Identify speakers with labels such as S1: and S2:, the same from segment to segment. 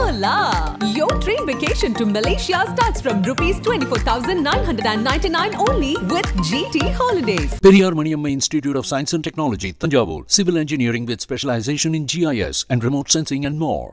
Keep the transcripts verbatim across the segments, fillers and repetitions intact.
S1: Hola! Your train vacation to Malaysia starts from rupees twenty-four thousand nine hundred ninety-nine only with G T Holidays.
S2: Periyar Maniamma Institute of Science and Technology, Thanjavur. Civil engineering with specialization in G I S and remote sensing and more.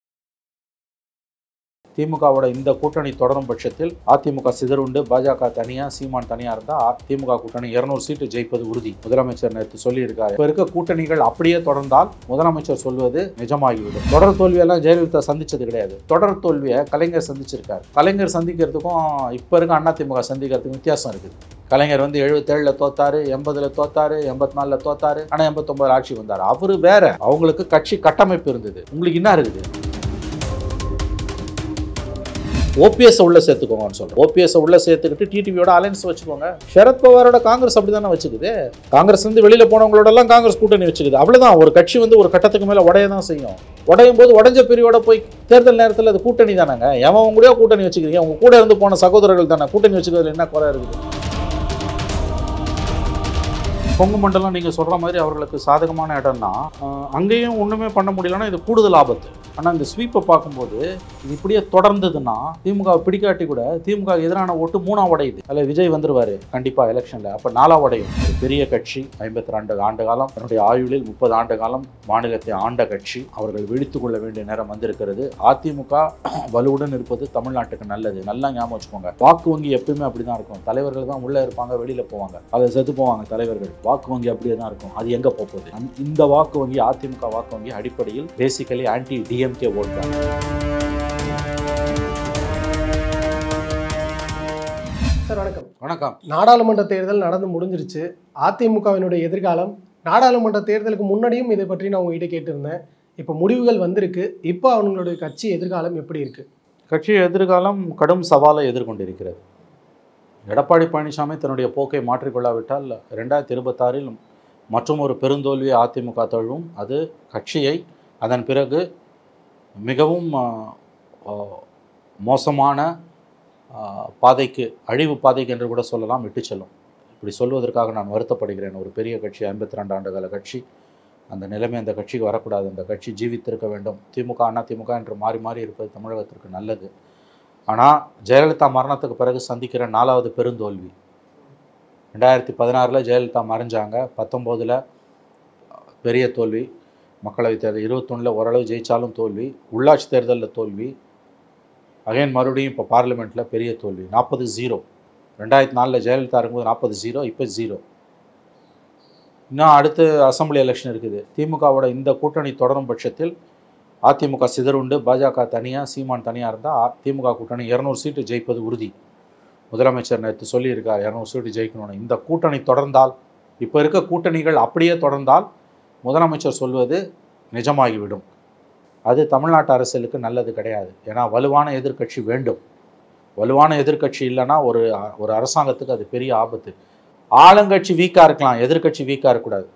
S3: திமுகவோட இந்த கூட்டணி தொடரும் பட்சத்தில் அதிமுக சிதறுண்டு, பாஜக தனியா, சீமான் தனியா இருந்தா திமுக கூட்டணி இருநூறு சீட்டு ஜெயிப்பது உறுதி. முதலமைச்சர் நேற்று சொல்லியிருக்காரு. இப்ப இருக்க கூட்டணிகள் அப்படியே தொடர்ந்தால் முதலமைச்சர் சொல்வது நிஜமாகிவிடும். தொடர் தோல்வியெல்லாம் ஜெயலலிதா சந்திச்சது கிடையாது. தொடர் தோல்வியை கலைஞர் சந்திச்சிருக்காரு. கலைஞர் சந்திக்கிறதுக்கும் இப்ப இருக்க அதிமுக சந்திக்கிறதுக்கும் வித்தியாசம் இருக்குது. கலைஞர் வந்து எழுபத்தேழுல தோத்தாரு, எண்பதுல தோத்தாரு, எண்பத்தி நாலுல தோத்தாரு, ஆனா எண்பத்தி ஒன்பதுல ஆட்சி வந்தாரு. அவரு வேற, அவங்களுக்கு கட்சி கட்டமைப்பு இருந்தது. உங்களுக்கு என்ன இருக்குது? ஓபிஎஸ் உள்ள சேர்த்துக்கோங்கன்னு சொல்றேன். ஓபிஎஸ் உள்ள சேர்த்துக்கிட்டு டிடிவியோட அலைன்ஸ் வச்சுக்கோங்க. சரத்பவாரோட காங்கிரஸ் அப்படிதானே வச்சுக்குது. காங்கிரஸ் வந்து வெளியில போனவங்களோட எல்லாம் காங்கிரஸ் கூட்டணி வச்சுக்குது. அவ்வளவுதான். ஒரு கட்சி வந்து ஒரு கட்டத்துக்கு மேல உடைய தான் செய்யும். உடையும் போது உடஞ்ச பிரிவோட போய் தேர்தல் நேரத்தில் அது கூட்டணி தானேங்க. எவன் கூட கூட்டணி வச்சுக்கிறீங்க? உங்க கூட இருந்து போன சகோதரர்கள் தானே. கூட்டணி வச்சுக்கிறதுல என்ன குறை இருக்குது? கொங்கு மண்டலம் நீங்கள் சொல்கிற மாதிரி அவர்களுக்கு சாதகமான இடம்னா அங்கேயும் ஒன்றுமே பண்ண முடியலன்னா இது கூடுதல் ஆபத்து. ஆனால் இந்த ஸ்வீப்பை பார்க்கும்போது இது இப்படியே தொடர்ந்ததுன்னா திமுக பிடிக்காட்டி கூட திமுக எதிரான ஓட்டு மூணா உடையுது. அதில் விஜய் வந்துருவார் கண்டிப்பாக எலெக்ஷனில். அப்போ நாலா உடையும். ஒரு பெரிய கட்சி, ஐம்பத்தி ரெண்டு ஆண்டு காலம், தன்னுடைய ஆயுளில் முப்பது ஆண்டு காலம் மாநிலத்தை ஆண்ட கட்சி. அவர்கள் விழித்து கொள்ள வேண்டிய நேரம் வந்திருக்கிறது. அதிமுக வலுவுடன் இருப்பது தமிழ்நாட்டுக்கு நல்லது. நல்லா ஞாபகம் வச்சுக்கோங்க. வாக்கு வங்கி எப்பயுமே அப்படிதான் இருக்கும். தலைவர்கள் தான் உள்ளே இருப்பாங்க, வெளியில் போவாங்க, அதை செத்து போவாங்க தலைவர்கள். வாக்கு வங்கி அப்படியே தான் இருக்கும். அது எங்க போகுது? இந்த வாக்கு வங்கி, அதிமுக வாக்கு வங்கி அடிப்படையில் பேசிக்கலி ஆன்டி டிஎம்கே ஓட் தான்.
S4: சார் வணக்கம்.
S3: வணக்கம்.
S4: நாடாளுமன்ற தேர்தல் நடந்து முடிஞ்சிருச்சு. அதிமுகவினுடைய எதிர்காலம், நாடாளுமன்ற தேர்தலுக்கு முன்னாடியும் இதை பற்றி நான் உங்ககிட்ட கேட்டிருந்தேன். இப்போ முடிவுகள் வந்திருக்கு. இப்போ அவங்களுடைய கட்சி எதிர்காலம் எப்படி இருக்கு?
S3: கட்சி எதிர்காலம் கடும் சவாலை எதிர்கொண்டிருக்கிறது. எடப்பாடி பழனிசாமி தன்னுடைய போக்கை மாற்றிக்கொள்ளாவிட்டால் ரெண்டாயிரத்தி இருபத்தாறில் மற்றும் ஒரு பெருந்தோல்வியை அதிமுக தழுவும். அது கட்சியை அதன் பிறகு மிகவும் மோசமான பாதைக்கு, அழிவு பாதைக்கு என்று கூட சொல்லலாம், விட்டு செல்லும். இப்படி சொல்வதற்காக நான் வருத்தப்படுகிறேன். ஒரு பெரிய கட்சி, ஐம்பத்தி ரெண்டு ஆண்டு கால கட்சி, அந்த நிலைமை அந்த கட்சிக்கு வரக்கூடாது. அந்த கட்சி ஜீவித்திருக்க வேண்டும். திமுக அண்ணா திமுக என்று மாறி மாறி இருப்பது தமிழகத்திற்கு நல்லது. ஆனால் ஜெயலலிதா மரணத்துக்கு பிறகு சந்திக்கிற நாலாவது பெருந்தோல்வி. ரெண்டாயிரத்தி பதினாறில் ஜெயலலிதா மறைஞ்சாங்க. பத்தொம்போதில் பெரிய தோல்வி. மக்களவைத் தேர்தல் இருபத்தொன்னில் ஓரளவு ஜெயித்தாலும் தோல்வி. உள்ளாட்சி தேர்தலில் தோல்வி. அகைன் மறுபடியும் இப்போ பார்லிமெண்ட்டில் பெரிய தோல்வி. நாற்பது ஜீரோ. ரெண்டாயிரத்தி நாலில் ஜெயலலிதா இருக்கும்போது நாற்பது ஜீரோ, இப்போ ஜீரோ. இன்னும் அடுத்து அசம்பிளி எலெக்ஷன் இருக்குது. திமுகவோட இந்த கூட்டணி தொடரும் பட்சத்தில் அதிமுக சிதறுண்டு, பாஜக தனியா, சீமான் தனியாக இருந்தால் திமுக கூட்டணி இருநூறு சீட்டு ஜெயிப்பது உறுதி. முதலமைச்சர் நேற்று சொல்லியிருக்கார் இருநூறு சீட்டு ஜெயிக்கணும்னு. இந்த கூட்டணி தொடர்ந்தால், இப்போ இருக்க கூட்டணிகள் அப்படியே தொடர்ந்தால் முதலமைச்சர் சொல்வது நிஜமாகிவிடும். அது தமிழ்நாட்டு அரசியலுக்கு நல்லது கிடையாது. ஏன்னா வலுவான எதிர்க்கட்சி வேண்டும். வலுவான எதிர்க்கட்சி இல்லைன்னா ஒரு ஒரு அரசாங்கத்துக்கு அது பெரிய ஆபத்து. ஆளுங்கட்சி வீக்காக இருக்கலாம், எதிர்க்கட்சி வீக்காக இருக்கக்கூடாது.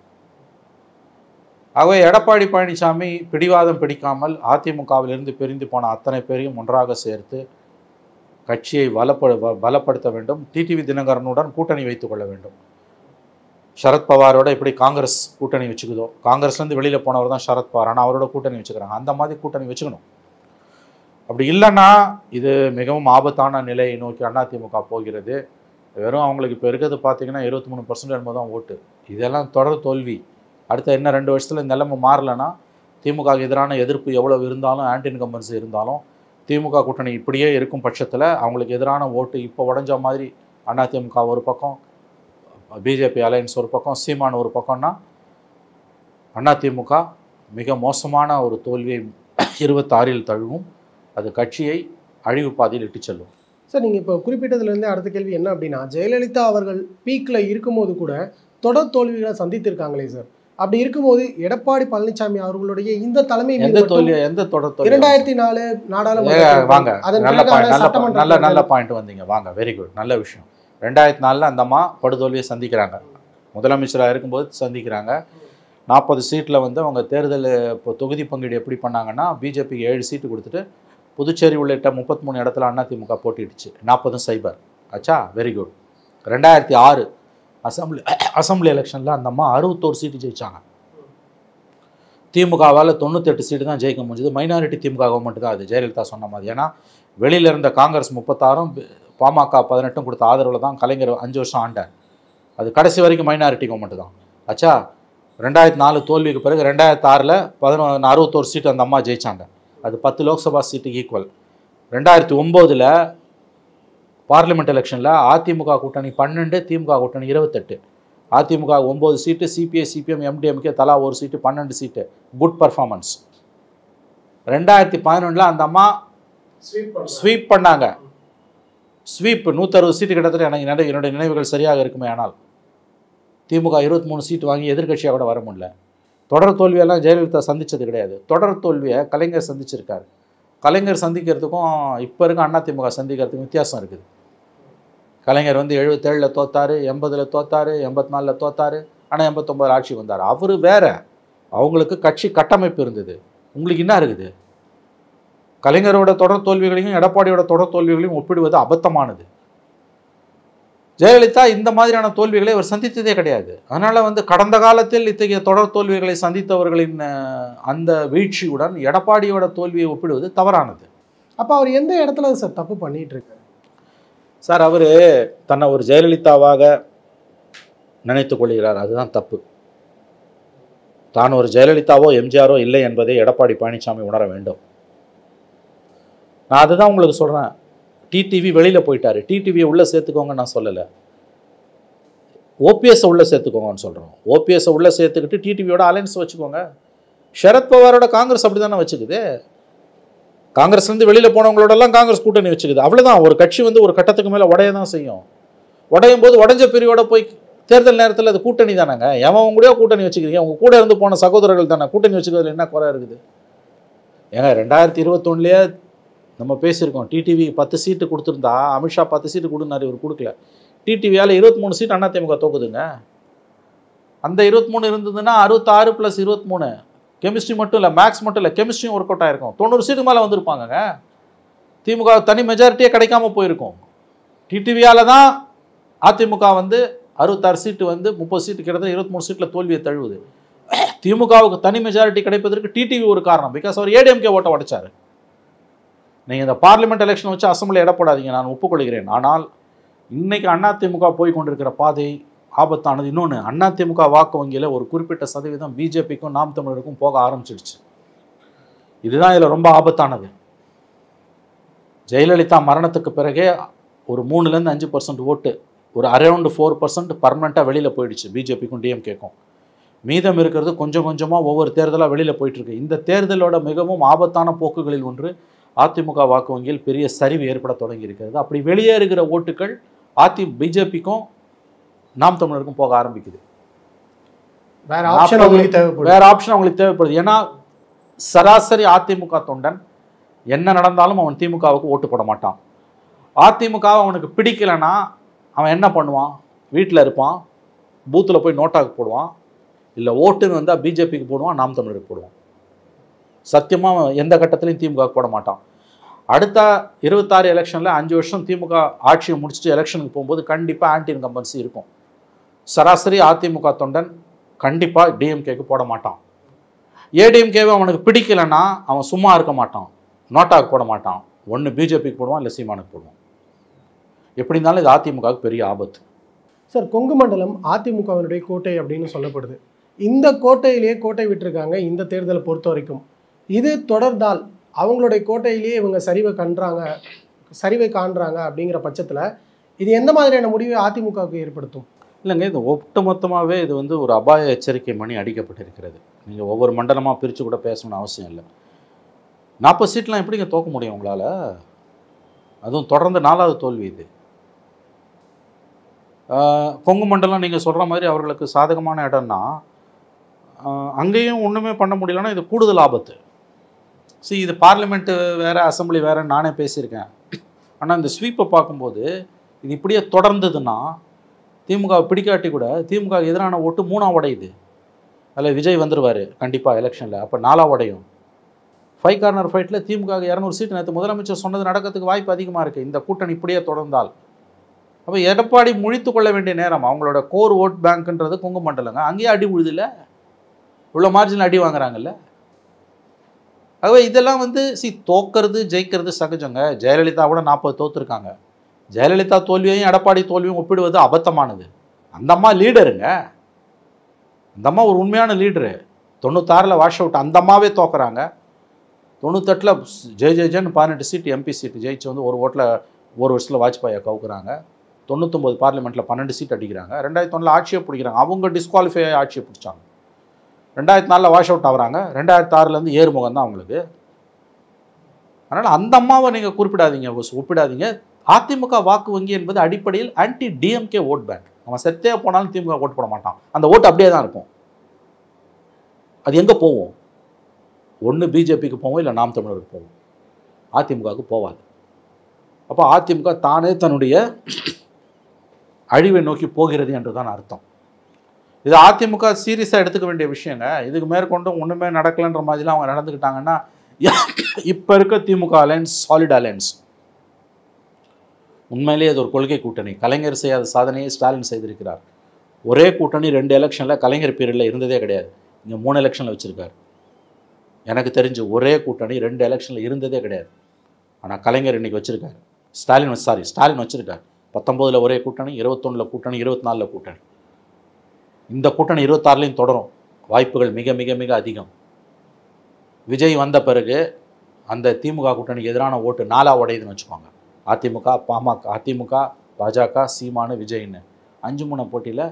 S3: ஆகவே எடப்பாடி பழனிசாமி பிடிவாதம் பிடிக்காமல் அதிமுகவிலிருந்து பிரிந்து போன அத்தனை பேரையும் ஒன்றாக சேர்த்து கட்சியை வலப்படு பலப்படுத்த வேண்டும். டிடிவி தினகரனுடன் கூட்டணி வைத்துக் கொள்ள வேண்டும். சரத்பவாரோட எப்படி காங்கிரஸ் கூட்டணி வச்சுக்குதோ, காங்கிரஸ்லேருந்து வெளியில் போனவர் தான் சரத்பவார், ஆனால் அவரோட கூட்டணி வச்சுக்கிறாங்க. அந்த மாதிரி கூட்டணி வச்சுக்கணும். அப்படி இல்லைன்னா இது மிகவும் ஆபத்தான நிலையை நோக்கி அதிமுக போகிறது. வெறும் அவங்களுக்கு இப்போ இருக்கிறது பார்த்தீங்கன்னா இருபத்தி மூணு பர்சன்ட் என்பது தான் ஓட்டு. இதெல்லாம் தொடர் தோல்வி. அடுத்த என்ன ரெண்டு வருஷத்தில் இந்த நிலைமை மாறலைன்னா திமுக எதிரான எதிர்ப்பு எவ்வளவு இருந்தாலும், ஆன்டி இன்கம்பன்சி இருந்தாலும், திமுக கூட்டணி இப்படியே இருக்கும் பட்சத்தில் அவங்களுக்கு எதிரான ஓட்டு இப்போ உடஞ்ச மாதிரி அதிமுக ஒரு பக்கம், பிஜேபி அலையன்ஸ் ஒரு பக்கம், சீமான் ஒரு பக்கம்னா அதிமுக மிக மோசமான ஒரு தோல்வியை இருபத்தாறில் தழுவும். அது கட்சியை அழிவு பாதையில் இட்டு செல்லும்.
S4: சார், நீங்கள் இப்போ குறிப்பிட்டதுலேருந்து அடுத்த கேள்வி என்ன அப்படின்னா, ஜெயலலிதா அவர்கள் பீக்கில் இருக்கும்போது கூட தொடர் தோல்விகளை சந்தித்திருக்காங்களே சார். அப்படி இருக்கும்போது எடப்பாடி பழனிசாமி அவர்களுடைய இந்த தலைமை
S3: எந்த தோல்வி, எந்த தொடர் தோல்வி?
S4: இரண்டாயிரத்தி நாலு நாடாளுமன்ற
S3: வாங்க, நல்ல நல்ல பாயிண்ட் வந்தீங்க. வாங்க, வெரி குட், நல்ல விஷயம். ரெண்டாயிரத்தி நாலில் அந்த அம்மா படுதோல்வியை சந்திக்கிறாங்க. முதலமைச்சராக இருக்கும்போது சந்திக்கிறாங்க. நாற்பது சீட்டில் வந்து அவங்க தேர்தல் இப்போ தொகுதி பங்கீடு எப்படி பண்ணாங்கன்னா, பிஜேபிக்கு ஏழு சீட்டு கொடுத்துட்டு புதுச்சேரி உள்ளிட்ட முப்பத்தி மூணு இடத்துல அதிமுக போட்டிடுச்சு. நாற்பதும் சைபர் ஆச்சா. Very good. ரெண்டாயிரத்தி ஆறு அசம்பிளி அசம்பிளி எலெக்ஷனில் அந்த அம்மா அறுபத்தோரு சீட்டு ஜெயிச்சாங்க. திமுகவால் தொண்ணூத்தெட்டு சீட்டு தான் ஜெயிக்க முடிஞ்சது. மைனாரிட்டி திமுக கவர்மெண்ட் தான் அது, ஜெயலலிதா சொன்ன மாதிரி. ஏன்னா வெளியில் இருந்த காங்கிரஸ் முப்பத்தாறும் பாமக பதினெட்டும் கொடுத்த ஆதரவில் தான் கலைஞர் அஞ்சு வருஷம் ஆண்டார். அது கடைசி வரைக்கும் மைனாரிட்டி கவர்மெண்ட் தான் ஆச்சா. ரெண்டாயிரத்தி நாலு தோல்விக்கு பிறகு ரெண்டாயிரத்தி ஆறில் பதினொன்று அறுபத்தோரு சீட்டு அந்த அம்மா ஜெயிச்சாங்க. அது பத்து லோக்சபா சீட்டுக்கு ஈக்குவல். ரெண்டாயிரத்தி ஒம்போதில் பார்லிமெண்ட் எலெக்ஷனில் அதிமுக கூட்டணி பன்னெண்டு, திமுக கூட்டணி இருபத்தெட்டு. அதிமுக ஒம்பது சீட்டு, சிபிஐ சிபிஎம் எம்டிஎம்கே தலா ஒரு சீட்டு, பன்னெண்டு சீட்டு. Good performance. ரெண்டாயிரத்தி பதினொன்றில் அந்த அம்மா ஸ்வீப் பண்ணாங்க. ஸ்வீப் நூற்றறுபது சீட்டு கிட்டத்தட்ட எனக்கு என்னுடைய என்னுடைய நினைவுகள் சரியாக இருக்குமே. ஆனால் திமுக இருபத்தி மூணு சீட்டு வாங்கி எதிர்கட்சியாக கூட வர முடியல. தொடர் தோல்வியெல்லாம் ஜெயலலிதா சந்தித்தது கிடையாது. தொடர் தோல்வியை கலைஞர் சந்திச்சிருக்காரு. கலைஞர் சந்திக்கிறதுக்கும் இப்போ இருக்க அண்ணா திமுக சந்திக்கிறதுக்கும் வித்தியாசம் இருக்குது. கலைஞர் வந்து எழுபத்தேழில் தோத்தார், எண்பதில் தோத்தார், எண்பத்தி நாலில் தோத்தார். ஆனால் எண்பத்தொம்பதில் ஆட்சி வந்தார். அவர் வேற, அவங்களுக்கு கட்சி கட்டமைப்பு இருந்தது. உங்களுக்கு என்ன இருக்குது? கலைஞரோட தொடர் தோல்விகளையும் எடப்பாடியோட தொடர் தோல்விகளையும் ஒப்பிடுவது அபத்தமானது. ஜெயலலிதா இந்த மாதிரியான தோல்விகளை அவர் சந்தித்ததே கிடையாது. அதனால் வந்து கடந்த காலத்தில் இத்தகைய தொடர் தோல்விகளை சந்தித்தவர்களின் அந்த வீழ்ச்சியுடன் எடப்பாடியோட தோல்வியை ஒப்பிடுவது தவறானது.
S4: அப்போ அவர் எந்த இடத்துல சார் தப்பு பண்ணிட்டு இருக்காரு
S3: சார்? அவர் தன்னை ஒரு ஜெயலலிதாவாக நினைத்து கொள்கிறார், அதுதான் தப்பு. தான் ஒரு ஜெயலலிதாவோ எம்ஜிஆரோ இல்லை என்பதை எடப்பாடி பழனிசாமி உணர வேண்டும். நான் அதுதான் உங்களுக்கு சொல்கிறேன். டிடிவி வெளியில் போயிட்டார், டிடிவியை உள்ளே சேர்த்துக்கோங்க நான் சொல்லலை, ஓபிஎஸ்ஸை உள்ளே சேர்த்துக்கோங்கன்னு சொல்கிறோம். ஓபிஎஸ்ஸை உள்ளே சேர்த்துக்கிட்டு டிடிவியோட அலைன்ஸ் வச்சுக்கோங்க. சரத்பவாரோட காங்கிரஸ் அப்படி தானே வச்சுக்குது. காங்கிரஸ்லேருந்து வெளியில் போனவங்களோடலாம் காங்கிரஸ் கூட்டணி வச்சுக்குது. அவ்வளோதான். ஒரு கட்சி வந்து ஒரு கட்டத்துக்கு மேலே உடைய தான் செய்யும். உடையும் போது உடஞ்ச பிரிவோட போய் தேர்தல் நேரத்தில் அது கூட்டணி தானேங்க. எவன் கூடயோ கூட்டணி வச்சுக்கிறீங்க, உங்கள் கூட இருந்து போன சகோதரர்கள் தானே. கூட்டணி வச்சுக்கிறதுல என்ன குறை இருக்குது? ஏங்க ரெண்டாயிரத்தி இருபத்தொன்னுலேயே நம்ம பேசியிருக்கோம். டிடிவி பத்து சீட்டு கொடுத்துருந்தா அமித்ஷா பத்து சீட்டு கொடுனாரு, இவர் கொடுக்கல. டிடிவியால் இருபத்தி மூணு சீட் அதிமுக தோக்குதுங்க. அந்த இருபத்தி மூணு இருந்ததுன்னா அறுபத்தாறு ப்ளஸ் இருபத்தி மூணு கெமிஸ்ட்ரி மட்டும் இல்லை, மேக்ஸ் மட்டும் இல்லை, கெமிஸ்ட்ரியும் ஒர்க் அவுட் ஆகிருக்கும். தொண்ணூறு சீட்டு மேலே வந்திருப்பாங்கங்க. திமுக தனி மெஜாரிட்டியே கிடைக்காம போயிருக்கும். டிடிவியால் தான் அதிமுக வந்து அறுபத்தாறு சீட்டு வந்து முப்பது சீட்டு கிட்டத்தட்ட இருபத்தி மூணு சீட்டில் தோல்வியை தழுவுது. திமுகவுக்கு தனி மெஜாரிட்டி கிடைப்பதற்கு டிடிவி ஒரு காரணம். பிகாஸ் அவர் ஏடிஎம்கே ஓட்ட உடைச்சார். நீங்கள் இந்த பார்லிமெண்ட் எலெக்ஷன் வச்சு அசம்பிளி இடப்படாதீங்க, நான் ஒப்புக்கொள்கிறேன். ஆனால் இன்னைக்கு அதிமுக போய் கொண்டிருக்கிற பாதை ஆபத்தானது. இன்னொன்று, அதிமுக வாக்கு வங்கியில் ஒரு குறிப்பிட்ட சதவீதம் பிஜேபிக்கும் நாம் தமிழருக்கும் போக ஆரம்பிச்சிடுச்சு. இதுதான் இதில் ரொம்ப ஆபத்தானது. ஜெயலலிதா மரணத்துக்கு பிறகே ஒரு மூணுலேருந்து அஞ்சு பர்சன்ட் ஓட்டு, ஒரு அரௌண்டு ஃபோர் பர்சன்ட் பர்மனெண்ட்டாக வெளியில் போயிடுச்சு பிஜேபிக்கும் டிஎம்கேக்கும். மீதம் இருக்கிறது கொஞ்சம் கொஞ்சமாக ஒவ்வொரு தேர்தலாக வெளியில் போயிட்டுருக்கு. இந்த தேர்தலோட மிகவும் ஆபத்தான போக்குகளில் ஒன்று அதிமுக வாக்கு வங்கியில் பெரிய சரிவு ஏற்பட தொடங்கி இருக்கிறது. அப்படி வெளியே இருக்கிற ஓட்டுகள் அதி பிஜேபிக்கும் நாம் தமிழருக்கும் போக ஆரம்பிக்குது.
S4: வேற ஆப்ஷன் அவங்களுக்கு தேவைப்படுது.
S3: வேற ஆப்ஷன் அவங்களுக்கு தேவைப்படுது. ஏன்னா சராசரி அதிமுக தொண்டன் என்ன நடந்தாலும் அவன் திமுகவுக்கு ஓட்டு போட மாட்டான். அதிமுக அவனுக்கு பிடிக்கலைன்னா அவன் என்ன பண்ணுவான்? வீட்டில் இருப்பான், பூத்தில் போய் நோட்டாக்கு போடுவான், இல்லை ஓட்டுன்னு வந்தால் பிஜேபிக்கு போடுவான், நாம் தமிழருக்கு போடுவான். சத்தியமாக எந்த கட்டத்திலையும் திமுக போட மாட்டான். அடுத்த இருபத்தாறு எலெக்ஷனில் அஞ்சு வருஷம் திமுக ஆட்சியை முடிச்சுட்டு எலெக்ஷனுக்கு போகும்போது கண்டிப்பாக ஆன்டி இன்கம்பன்சி இருக்கும். சராசரி அதிமுக தொண்டன் கண்டிப்பாக டிஎம்கேக்கு போட மாட்டான். ஏடிஎம்கேவை அவனுக்கு பிடிக்கலைன்னா அவன் சும்மா இருக்க மாட்டான், நோட்டாக்கு போட மாட்டான். ஒன்று பிஜேபிக்கு போடுவான், இல்லை சீமானுக்கு போடுவான். எப்படி இருந்தாலும் இது அதிமுகவுக்கு பெரிய ஆபத்து.
S4: சார், கொங்கு மண்டலம் அதிமுகவினுடைய கோட்டை அப்படின்னு சொல்லப்படுது. இந்த கோட்டையிலேயே கோட்டை விட்டுருக்காங்க இந்த தேர்தலை பொறுத்த வரைக்கும். இது தொடர்ந்தால் அவங்களுடைய கோட்டையிலேயே இவங்க சரிவை கண்றாங்க சரிவை காண்றாங்க அப்படிங்கிற பட்சத்தில் இது எந்த மாதிரியான முடிவை அதிமுகவுக்கு ஏற்படுத்தும்?
S3: இல்லைங்க, இது ஒட்டுமொத்தமாகவே இது வந்து ஒரு அபாய எச்சரிக்கை மணி அடிக்கப்பட்டிருக்கிறது. நீங்கள் ஒவ்வொரு மண்டலமாக பிரித்து கூட பேசணும்னு அவசியம் இல்லை. நாற்பது சீட்லாம் எப்படிங்க தோக்க முடியும் உங்களால்? அதுவும் தொடர்ந்து நாலாவது தோல்வி இது. கொங்கு மண்டலம் நீங்கள் சொல்கிற மாதிரி அவர்களுக்கு சாதகமான இடம்னா அங்கேயும் ஒன்றுமே பண்ண முடியலன்னா இது கூடுதல் ஆபத்து. சி, இது பார்லிமெண்ட்டு வேறு, அசம்பிளி வேறுன்னு நானே பேசியிருக்கேன். ஆனால் இந்த ஸ்வீப்பை பார்க்கும்போது இது இப்படியே தொடர்ந்ததுன்னா திமுக பிடிக்காட்டி கூட திமுக எதிரான ஓட்டு மூணாக உடையுது. அதில் விஜய் வந்துடுவார் கண்டிப்பாக எலெக்ஷனில். அப்போ நாலாக உடையும். ஃபைவ் கார்னர் ஃபைட்டில் திமுக இரநூறு சீட்டு நேற்று முதலமைச்சர் சொன்னது நடக்கிறதுக்கு வாய்ப்பு அதிகமாக இருக்குது இந்த கூட்டணி இப்படியே தொடர்ந்தால். அப்போ எடப்பாடி முழித்து கொள்ள வேண்டிய நேரம். அவங்களோட கோர் ஓட் பேங்க்ன்றது கொங்கு மண்டலங்க, அங்கேயே அடி உழுதில்லை. இவ்வளோ மார்ஜினில் அடி வாங்குறாங்கல்ல. ஆகவே இதெல்லாம் வந்து சி தோக்கிறது ஜெயிக்கிறது சகஜங்க. ஜெயலலிதா கூட நாற்பது தோற்றுருக்காங்க. ஜெயலலிதா தோல்வியையும் எடப்பாடி தோல்வியும் ஒப்பிடுவது அபத்தமானது. அந்த அம்மா லீடருங்க, அந்த அம்மா ஒரு உண்மையான லீடரு. தொண்ணூத்தாறில் வாஷ் அவுட் அந்த அம்மாவே தோக்குறாங்க. தொண்ணூத்தெட்டில் ஜெய் ஜெய் ஜென்னு பதினெட்டு சீட்டு எம்பி சீட்டு ஜெயிச்சு வந்து ஒரு ஓட்டில் ஒரு வருஷத்தில் வாஜ்பாயை கவுக்குறாங்க. தொண்ணூத்தொம்பது பார்லிமெண்ட்டில் பன்னெண்டு சீட் அடிக்கிறாங்க. ரெண்டாயிரத்தி ஒன்றில் ஆட்சியை பிடிக்கிறாங்க. அவங்க டிஸ்குவாலிஃபை ஆகி ஆட்சியை பிடிச்சாங்க. ரெண்டாயிரத்தி நாலில் வாஷ் அவுட் ஆகுறாங்க. ரெண்டாயிரத்தி ஆறுலேருந்து ஏறுமுகம் தான் அவங்களுக்கு. அதனால் அந்த அம்மாவை நீங்கள் குறிப்பிடாதீங்க, ஒப்பிடாதீங்க. அதிமுக வாக்கு வங்கி என்பது அடிப்படையில் ஆன்டி டிஎம்கே ஓட் பேங்க். அவன் செத்தே போனாலும் திமுக ஓட்டு போட மாட்டான். அந்த ஓட்டு அப்படியே தான் இருக்கும். அது எங்கே போவோம்? ஒன்று பிஜேபிக்கு போவோம், இல்லை நாம் தமிழருக்கு போவோம். அதிமுகவுக்கு போவாது. அப்போ அதிமுக தானே தன்னுடைய அழிவை நோக்கி போகிறது என்று தான் அர்த்தம். இது அதிமுக சீரியஸாக எடுத்துக்க வேண்டிய விஷயங்க. இதுக்கு மேற்கொண்டு ஒன்றுமே நடக்கலைன்ற மாதிரிலாம் அவங்க நடந்துக்கிட்டாங்கன்னா இப்போ இருக்க திமுக அலையன்ஸ் சாலிட் அலையன்ஸ். உண்மையிலேயே அது ஒரு கொள்கை கூட்டணி. கலைஞர் செய்யாத சாதனையை ஸ்டாலின் செய்திருக்கிறார். ஒரே கூட்டணி ரெண்டு எலெக்ஷனில் கலைஞர் பீரியடில் இருந்ததே கிடையாது. இங்கே மூணு எலெக்ஷனில் வச்சுருக்காரு. எனக்கு தெரிஞ்சு ஒரே கூட்டணி ரெண்டு எலெக்ஷனில் இருந்ததே கிடையாது. ஆனால் கலைஞர் இன்றைக்கி வச்சுருக்காரு. ஸ்டாலின் சாரி ஸ்டாலின் வச்சுருக்கார். பத்தொம்போதில் ஒரே கூட்டணி, இருபத்தொன்னில் கூட்டணி, இருபத்தி நாலில் கூட்டணி. இந்த கூட்டணி இருபத்தாறுலையும் தொடரும். வாய்ப்புகள் மிக மிக மிக அதிகம். விஜய் வந்த பிறகு அந்த திமுக கூட்டணிக்கு எதிரான ஓட்டு நாலா உடையுதுன்னு வச்சுக்கோங்க. அதிமுக, பாமக, அதிமுக, பாஜக, சீமானு, விஜய்னு அஞ்சு மூணு போட்டியில்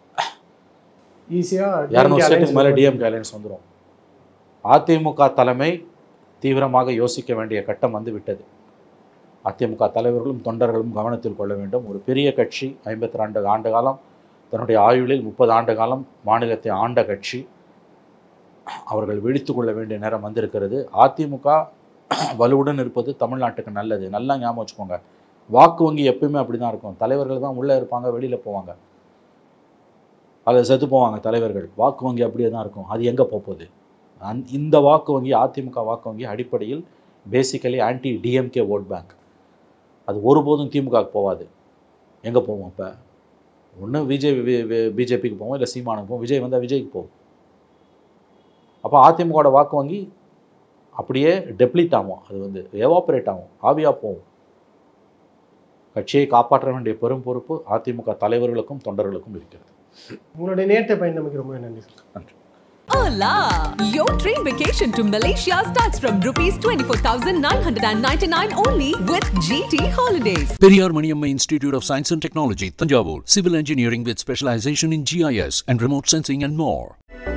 S4: ஈஸியாக
S3: இரநூறு சீட்டுக்கு மேலே டிஎம்கே அலையன்ஸ் வந்துடும். அதிமுக தலைமை தீவிரமாக யோசிக்க வேண்டிய கட்டம் வந்து விட்டது. அதிமுக தலைவர்களும் தொண்டர்களும் கவனத்தில் கொள்ள வேண்டும். ஒரு பெரிய கட்சி, ஐம்பத்தி ரெண்டு ஆண்டு காலம் தன்னுடைய ஆயுளில் முப்பது ஆண்டு காலம் மாநிலத்தை ஆண்ட கட்சி. அவர்கள் விழித்து கொள்ள வேண்டிய நேரம் வந்திருக்கிறது. அதிமுக வலுவுடன் இருப்பது தமிழ்நாட்டுக்கு நல்லது. நல்லா ஞாபகம் வச்சுக்கோங்க. வாக்கு வங்கி எப்பயுமே அப்படி தான் இருக்கும். தலைவர்கள் தான் உள்ளே இருப்பாங்க, வெளியில் போவாங்க, அதில் செத்து போவாங்க தலைவர்கள். வாக்கு வங்கி அப்படியே தான் இருக்கும். அது எங்கே போகுது? அந் இந்த வாக்கு வங்கி, அதிமுக வாக்கு வங்கி அடிப்படையில் basically anti DMK vote bank. அது ஒருபோதும் திமுகவுக்கு போகாது. எங்கே போவோம்? இப்போ ஒன்று விஜய் பிஜேபிக்கு போவோம், இல்லை சீமானுக்கு போவோம். விஜய் வந்தால் விஜய்க்கு போகும். அப்போ அதிமுகவோட வாக்கு வங்கி அப்படியே டெப்ளீட் ஆகும். அது வந்து எவாப்ரேட் ஆகும், ஆவியாக போகும். கட்சியை காப்பாற்ற வேண்டிய பெரும் பொறுப்பு அதிமுக தலைவர்களுக்கும் தொண்டர்களுக்கும் இருக்கிறது.
S4: உங்களுடைய நேரத்தை பயணமைக்கு ரொம்ப நன்றி.
S3: நன்றி.
S1: Hola! Your train vacation to Malaysia starts from rupees twenty-four thousand nine hundred ninety-nine only with G T Holidays.
S2: Periyar Maniamma Institute of Science and Technology, Tanjavur. Civil engineering with specialization in G I S and remote sensing and more.